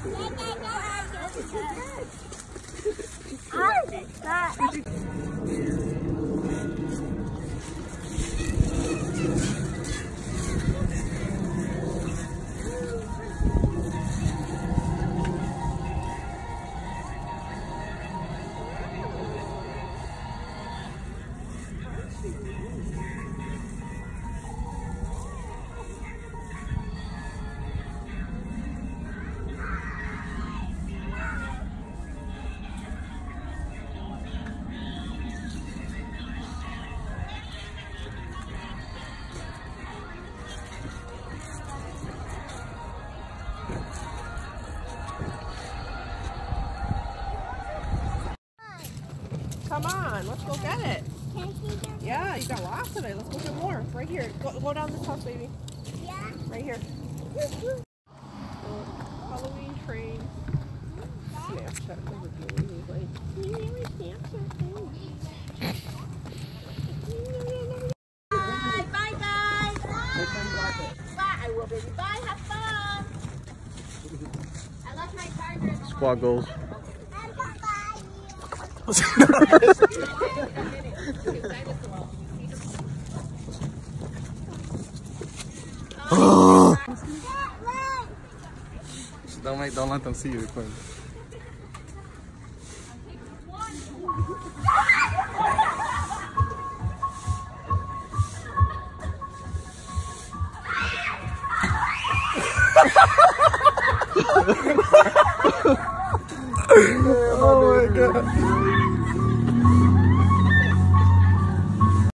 Come on, let's go get it. Yeah, you got lots of it. Let's go get more. Right here. Go down this house, baby. Yeah. Right here. Halloween train. Snapchat. Bye, guys. Bye. I will, baby. Bye. Have fun. I left my charger. Squad goals. Don't let them see you, Quinn. Oh my God.